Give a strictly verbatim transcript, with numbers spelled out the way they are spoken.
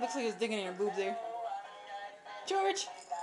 looks like he's digging in your boob there. George!